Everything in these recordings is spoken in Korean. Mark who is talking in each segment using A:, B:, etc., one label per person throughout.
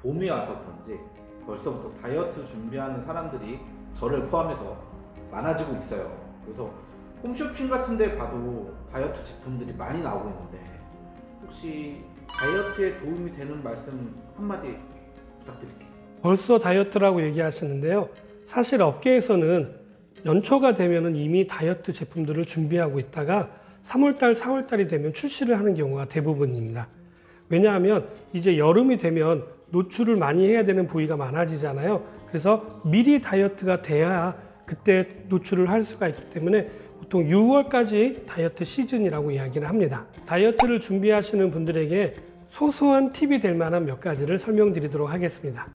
A: 봄이 와서 그런지 벌써부터 다이어트 준비하는 사람들이 저를 포함해서 많아지고 있어요. 그래서 홈쇼핑 같은 데 봐도 다이어트 제품들이 많이 나오고 있는데 혹시 다이어트에 도움이 되는 말씀 한마디 부탁드릴게요.
B: 벌써 다이어트라고 얘기하시는데요. 사실 업계에서는 연초가 되면 이미 다이어트 제품들을 준비하고 있다가 3월달, 4월달이 되면 출시를 하는 경우가 대부분입니다. 왜냐하면 이제 여름이 되면 노출을 많이 해야 되는 부위가 많아지잖아요. 그래서 미리 다이어트가 돼야 그때 노출을 할 수가 있기 때문에 보통 6월까지 다이어트 시즌이라고 이야기를 합니다. 다이어트를 준비하시는 분들에게 소소한 팁이 될 만한 몇 가지를 설명드리도록 하겠습니다.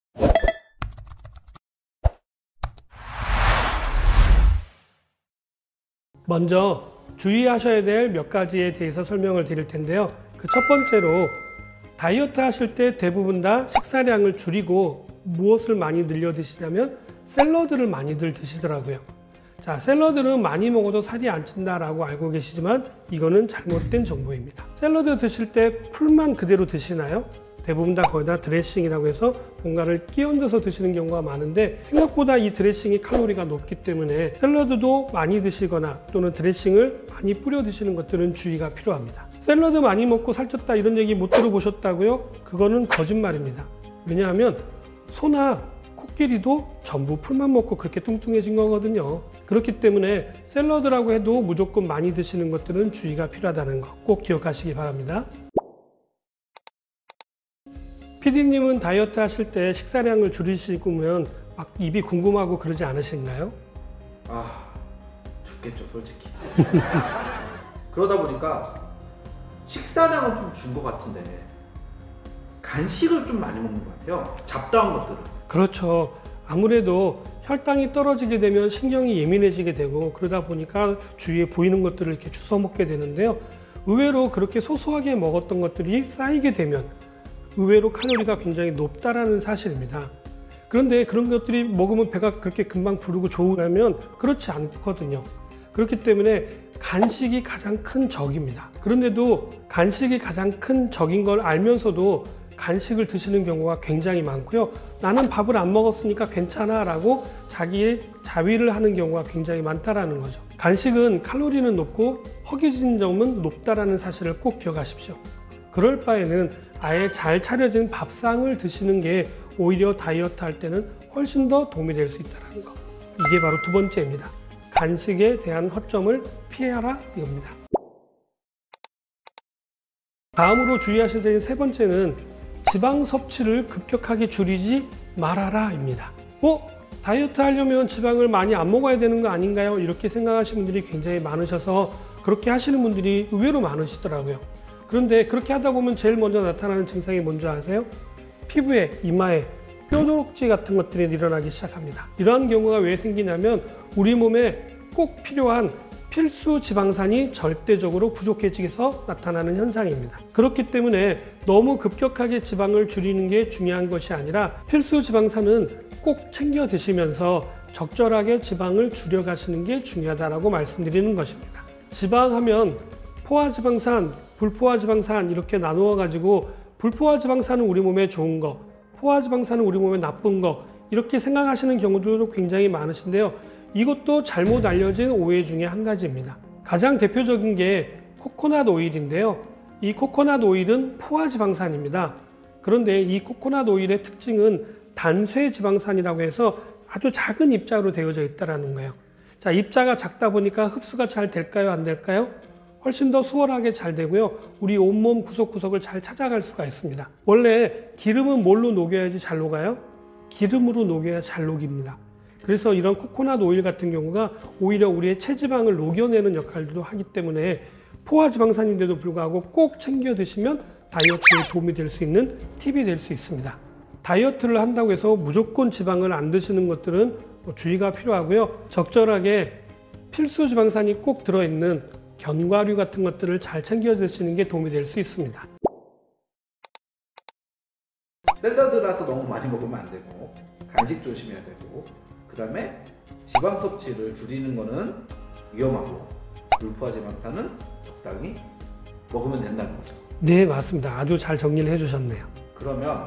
B: 먼저 주의하셔야 될 몇 가지에 대해서 설명을 드릴 텐데요. 그 첫 번째로 다이어트 하실 때 대부분 다 식사량을 줄이고 무엇을 많이 늘려 드시냐면 샐러드를 많이들 드시더라고요. 자, 샐러드는 많이 먹어도 살이 안 찐다라고 알고 계시지만 이거는 잘못된 정보입니다. 샐러드 드실 때 풀만 그대로 드시나요? 대부분 다 거의 다 드레싱이라고 해서 뭔가를 끼얹어서 드시는 경우가 많은데 생각보다 이 드레싱이 칼로리가 높기 때문에 샐러드도 많이 드시거나 또는 드레싱을 많이 뿌려 드시는 것들은 주의가 필요합니다. 샐러드 많이 먹고 살쪘다 이런 얘기 못 들어보셨다고요? 그거는 거짓말입니다. 왜냐하면 소나 코끼리도 전부 풀만 먹고 그렇게 뚱뚱해진 거거든요. 그렇기 때문에 샐러드라고 해도 무조건 많이 드시는 것들은 주의가 필요하다는 거 꼭 기억하시기 바랍니다. PD님은 다이어트 하실 때 식사량을 줄이시면 막 입이 궁금하고 그러지 않으신가요?
A: 죽겠죠, 솔직히. 그러다 보니까 식사량은 좀 준 것 같은데 간식을 좀 많이 먹는 것 같아요. 잡다한 것들을.
B: 그렇죠. 아무래도 혈당이 떨어지게 되면 신경이 예민해지게 되고 그러다 보니까 주위에 보이는 것들을 이렇게 주워 먹게 되는데요. 의외로 그렇게 소소하게 먹었던 것들이 쌓이게 되면 의외로 칼로리가 굉장히 높다라는 사실입니다. 그런데 그런 것들이 먹으면 배가 그렇게 금방 부르고 좋으냐면 그렇지 않거든요. 그렇기 때문에 간식이 가장 큰 적입니다. 그런데도 간식이 가장 큰 적인 걸 알면서도 간식을 드시는 경우가 굉장히 많고요. 나는 밥을 안 먹었으니까 괜찮아 라고 자기의 자위를 하는 경우가 굉장히 많다라는 거죠. 간식은 칼로리는 높고 허기진 점은 높다라는 사실을 꼭 기억하십시오. 그럴 바에는 아예 잘 차려진 밥상을 드시는 게 오히려 다이어트 할 때는 훨씬 더 도움이 될 수 있다는 거. 이게 바로 두 번째입니다. 간식에 대한 허점을 피해라 이겁니다. 다음으로 주의하셔야 되는 세 번째는 지방 섭취를 급격하게 줄이지 말아라 입니다. 다이어트 하려면 지방을 많이 안 먹어야 되는 거 아닌가요? 이렇게 생각하시는 분들이 굉장히 많으셔서 그렇게 하시는 분들이 의외로 많으시더라고요. 그런데 그렇게 하다 보면 제일 먼저 나타나는 증상이 뭔지 아세요? 피부에, 이마에 뼈조룩지 같은 것들이 일어나기 시작합니다. 이러한 경우가 왜 생기냐면 우리 몸에 꼭 필요한 필수 지방산이 절대적으로 부족해지면서 나타나는 현상입니다. 그렇기 때문에 너무 급격하게 지방을 줄이는 게 중요한 것이 아니라 필수 지방산은 꼭 챙겨 드시면서 적절하게 지방을 줄여가시는 게 중요하다고 말씀드리는 것입니다. 지방하면 포화지방산, 불포화지방산 이렇게 나누어 가지고 불포화지방산은 우리 몸에 좋은 거, 포화지방산은 우리 몸에 나쁜 거 이렇게 생각하시는 경우들도 굉장히 많으신데요. 이것도 잘못 알려진 오해 중에 한 가지입니다. 가장 대표적인 게 코코넛 오일인데요. 이 코코넛 오일은 포화지방산입니다. 그런데 이 코코넛 오일의 특징은 단쇄지방산이라고 해서 아주 작은 입자로 되어져 있다는 거예요. 자, 입자가 작다 보니까 흡수가 잘 될까요? 안 될까요? 훨씬 더 수월하게 잘 되고요. 우리 온몸 구석구석을 잘 찾아갈 수가 있습니다. 원래 기름은 뭘로 녹여야지 잘 녹아요? 기름으로 녹여야 잘 녹입니다. 그래서 이런 코코넛 오일 같은 경우가 오히려 우리의 체지방을 녹여내는 역할도 하기 때문에 포화지방산인데도 불구하고 꼭 챙겨 드시면 다이어트에 도움이 될 수 있는 팁이 될 수 있습니다. 다이어트를 한다고 해서 무조건 지방을 안 드시는 것들은 주의가 필요하고요. 적절하게 필수 지방산이 꼭 들어있는 견과류 같은 것들을 잘 챙겨 드시는 게 도움이 될 수 있습니다.
A: 샐러드라서 너무 많이 먹으면 안 되고 간식 조심해야 되고 그 다음에 지방 섭취를 줄이는 거는 위험하고 불포화지방산은 적당히 먹으면 된다는 거죠.
B: 네, 맞습니다. 아주 잘 정리를 해주셨네요.
A: 그러면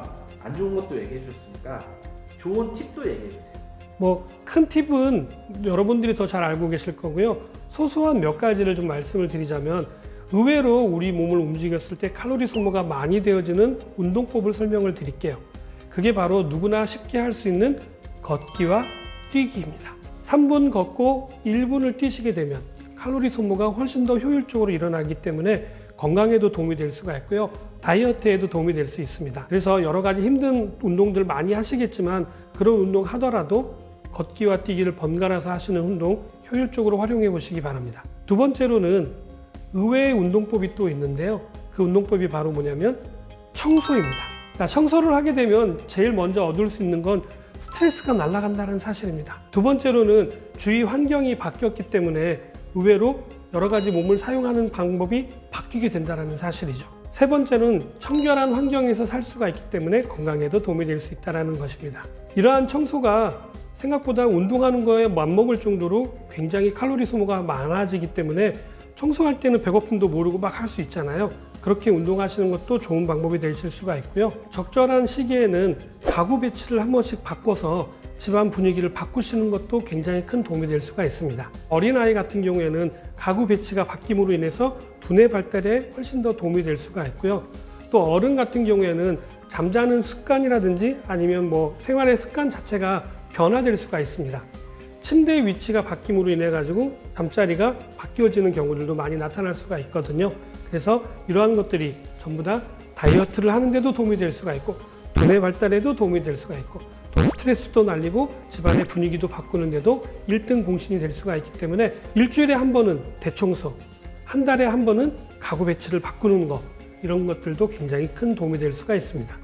A: 안 좋은 것도 얘기해 주셨으니까 좋은 팁도 얘기해 주세요.
B: 뭐 큰 팁은 여러분들이 더 잘 알고 계실 거고요. 소소한 몇 가지를 좀 말씀을 드리자면, 의외로 우리 몸을 움직였을 때 칼로리 소모가 많이 되어지는 운동법을 설명을 드릴게요. 그게 바로 누구나 쉽게 할 수 있는 걷기와 뛰기입니다. 3분 걷고 1분을 뛰시게 되면 칼로리 소모가 훨씬 더 효율적으로 일어나기 때문에 건강에도 도움이 될 수가 있고요. 다이어트에도 도움이 될 수 있습니다. 그래서 여러 가지 힘든 운동들 많이 하시겠지만, 그런 운동 하더라도 걷기와 뛰기를 번갈아서 하시는 운동 효율적으로 활용해 보시기 바랍니다. 두 번째로는 의외의 운동법이 또 있는데요. 그 운동법이 바로 뭐냐면 청소입니다. 자, 청소를 하게 되면 제일 먼저 얻을 수 있는 건 스트레스가 날아간다는 사실입니다. 두 번째로는 주위 환경이 바뀌었기 때문에 의외로 여러 가지 몸을 사용하는 방법이 바뀌게 된다는 사실이죠. 세 번째는 청결한 환경에서 살 수가 있기 때문에 건강에도 도움이 될 수 있다는 것입니다. 이러한 청소가 생각보다 운동하는 거에 맞먹을 정도로 굉장히 칼로리 소모가 많아지기 때문에 청소할 때는 배고픔도 모르고 막 할 수 있잖아요. 그렇게 운동하시는 것도 좋은 방법이 되실 수가 있고요. 적절한 시기에는 가구 배치를 한 번씩 바꿔서 집안 분위기를 바꾸시는 것도 굉장히 큰 도움이 될 수가 있습니다. 어린아이 같은 경우에는 가구 배치가 바뀜으로 인해서 두뇌 발달에 훨씬 더 도움이 될 수가 있고요. 또 어른 같은 경우에는 잠자는 습관이라든지 아니면 뭐 생활의 습관 자체가 변화될 수가 있습니다. 침대의 위치가 바뀜으로 인해 가지고 잠자리가 바뀌어지는 경우들도 많이 나타날 수가 있거든요. 그래서 이러한 것들이 전부 다 다이어트를 하는데도 도움이 될 수가 있고, 두뇌 발달에도 도움이 될 수가 있고, 또 스트레스도 날리고 집안의 분위기도 바꾸는데도 1등 공신이 될 수가 있기 때문에 일주일에 한 번은 대청소, 한 달에 한 번은 가구 배치를 바꾸는 것, 이런 것들도 굉장히 큰 도움이 될 수가 있습니다.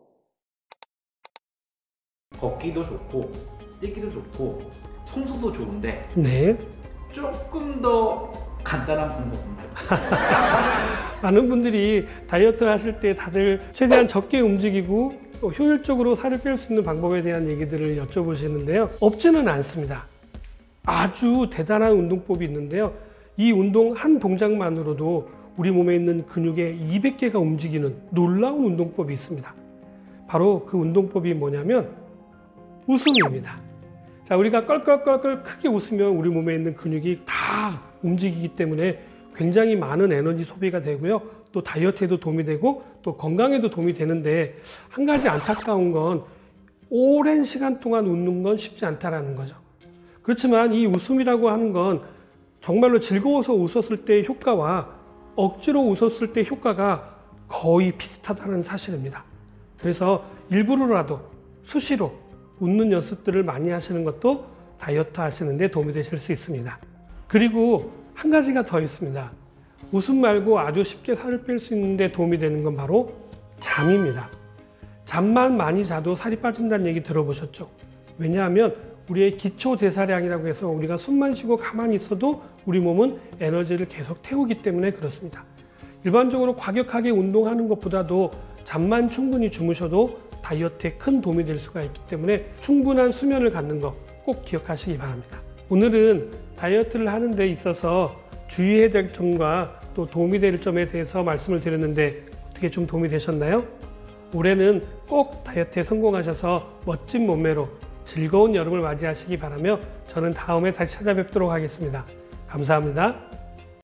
A: 걷기도 좋고 뛰기도 좋고 청소도 좋은데
B: 네.
A: 조금 더 간단한 방법 없나요?
B: 많은 분들이 다이어트를 하실 때 다들 최대한 적게 움직이고 또 효율적으로 살을 뺄 수 있는 방법에 대한 얘기들을 여쭤보시는데요. 없지는 않습니다. 아주 대단한 운동법이 있는데요. 이 운동 한 동작만으로도 우리 몸에 있는 근육의 200개가 움직이는 놀라운 운동법이 있습니다. 바로 그 운동법이 뭐냐면 웃음입니다. 자, 우리가 껄껄껄껄 크게 웃으면 우리 몸에 있는 근육이 다 움직이기 때문에 굉장히 많은 에너지 소비가 되고요. 또 다이어트에도 도움이 되고 또 건강에도 도움이 되는데, 한 가지 안타까운 건 오랜 시간 동안 웃는 건 쉽지 않다라는 거죠. 그렇지만 이 웃음이라고 하는 건 정말로 즐거워서 웃었을 때의 효과와 억지로 웃었을 때의 효과가 거의 비슷하다는 사실입니다. 그래서 일부러라도 수시로 웃는 연습들을 많이 하시는 것도 다이어트 하시는 데 도움이 되실 수 있습니다. 그리고 한 가지가 더 있습니다. 웃음 말고 아주 쉽게 살을 뺄 수 있는데 도움이 되는 건 바로 잠입니다. 잠만 많이 자도 살이 빠진다는 얘기 들어보셨죠? 왜냐하면 우리의 기초 대사량이라고 해서 우리가 숨만 쉬고 가만히 있어도 우리 몸은 에너지를 계속 태우기 때문에 그렇습니다. 일반적으로 과격하게 운동하는 것보다도 잠만 충분히 주무셔도 다이어트에 큰 도움이 될 수가 있기 때문에 충분한 수면을 갖는 거 꼭 기억하시기 바랍니다. 오늘은 다이어트를 하는 데 있어서 주의해야 될 점과 또 도움이 될 점에 대해서 말씀을 드렸는데 어떻게 좀 도움이 되셨나요? 올해는 꼭 다이어트에 성공하셔서 멋진 몸매로 즐거운 여름을 맞이하시기 바라며 저는 다음에 다시 찾아뵙도록 하겠습니다. 감사합니다.